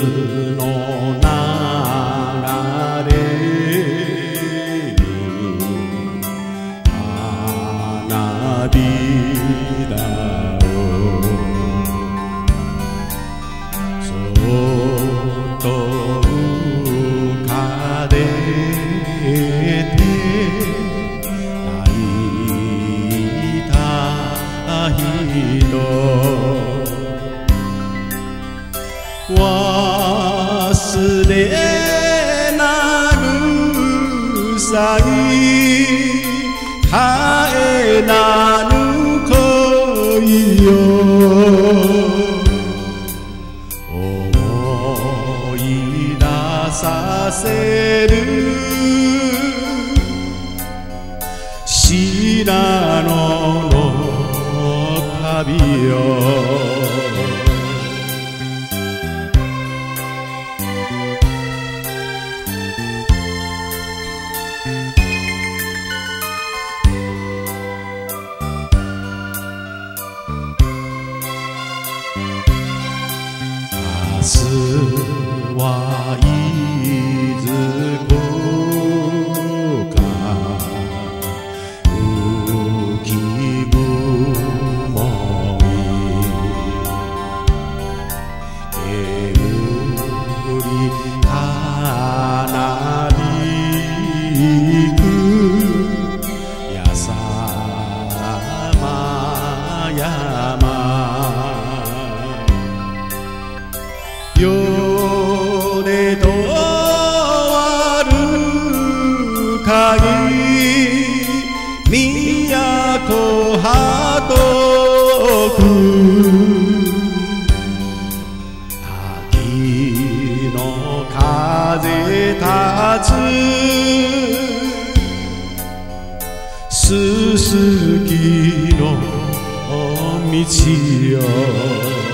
の流れに花びらをそっと浮かべて泣いた人忘れなぐさいかえなぬ恋よ思い出させる信濃の旅よ明日はいずこか浮き雲に煙花びくやさま山よねとあるかぎ都はとく秋の風立つすすきの道よ